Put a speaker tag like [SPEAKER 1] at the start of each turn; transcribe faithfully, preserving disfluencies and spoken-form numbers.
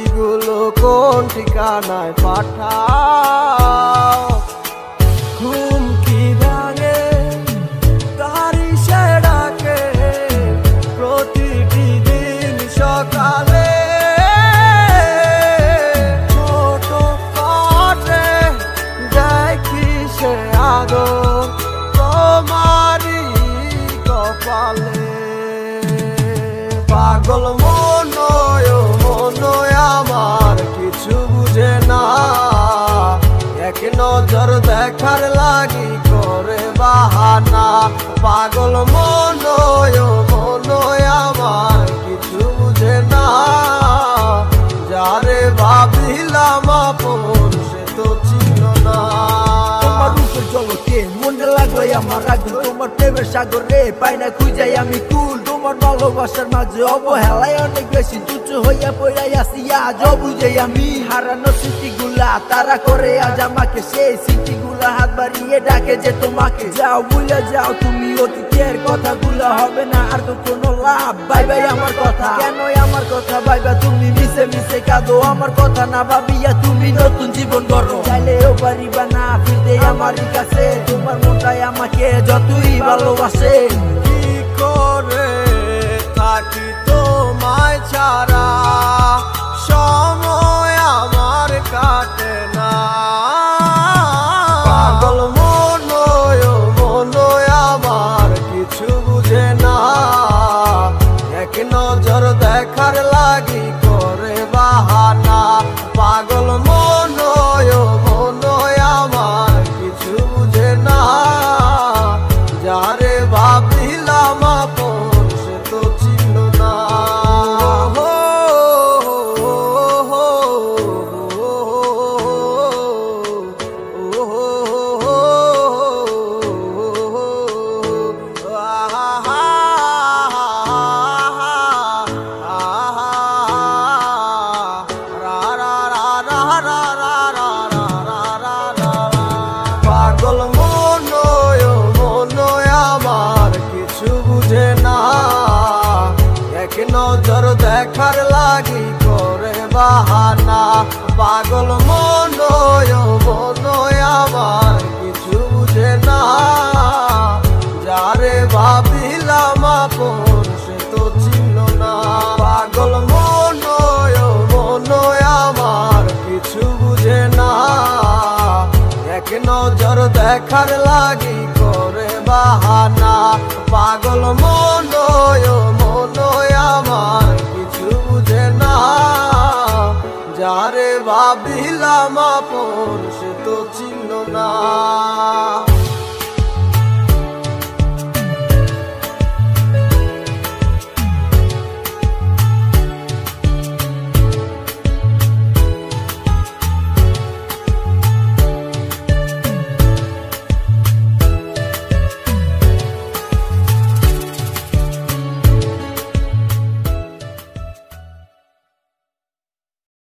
[SPEAKER 1] চিঠিগুলো কোন ঠিকানায় পাঠাও? হুমকি ভাঙে তারি সে ডাকে প্রতিটি দিন সকালে। ছোট কাটে দেখি সে আদর তোমারই কপালে। পাগল মন মন আমার কিছু বুঝে না, এক নজর দেখার লাগি করে বাহানা। পাগল মন মন আমার কিছু বুঝে না, যারে ভাবিলাম আপন সে তো ছিল না।
[SPEAKER 2] তোমার রূপের জলকে মনে লাগলো আমার আগুন, তোমার প্রেমের সাগরে পাই না খুঁজাই আমি কুল। তোমার ভালোবাসার মাঝে অবহেলায় অনেক বেশি তুচ্ছ হইয়া পড়াই আসি আজ বুঝে আমি। হারানো স্মৃতিগুলা তারা করে আজ আমাকে, সেই স্মৃতিগুলা হাত বাড়িয়ে ডাকে যে তোমাকে। যাও ভুলে যাও তুমি অতীতের কথাগুলো, হবে না আর তো কোনো লাভ। বাই বাই আমার কথা, কেন আমার কথা ভাইবা তুমি মিশে মিশে কাঁদো? আমার কথা না ভাবিয়া তুমি নতুন জীবন গড়ো, চাইলেও পারিবা না ফিরতে আমারই কাছে। তোমার মনটাই আমাকে যতই ভালোবাসে।
[SPEAKER 1] কি করে থাকি তোমায় ছাড়া, সময় আমার কাটে না। পাগল মন মন আমার কিছু বুঝে না, এক নজর দেখার লাগি করে বাহানা। পাগল মন মন আমার কিছু বুঝে না, যারে ভাবিলাম আপন সে তো ছিল না। পাগল মন মন আমার কিছু বুঝে না, এক নজর দেখার লাগি করে বাহানা। পাগল মন মন আমার কিছু বুঝে না, যারে ভাবিলাম আপন সে তো ছিল না। পাগল মন মন আমার কিছু বুঝে না, এক নজর দেখার লাগি করে বাহানা। পাগল মন মন আমার কিছু বুঝে না, যারে ভাবিলাম আপন সে তো ছিল না।